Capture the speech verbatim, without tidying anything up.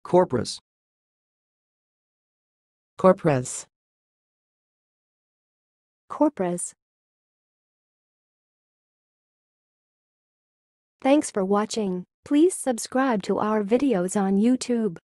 corporas, corporas, corporas. Thanks for watching. Please subscribe to our videos on YouTube.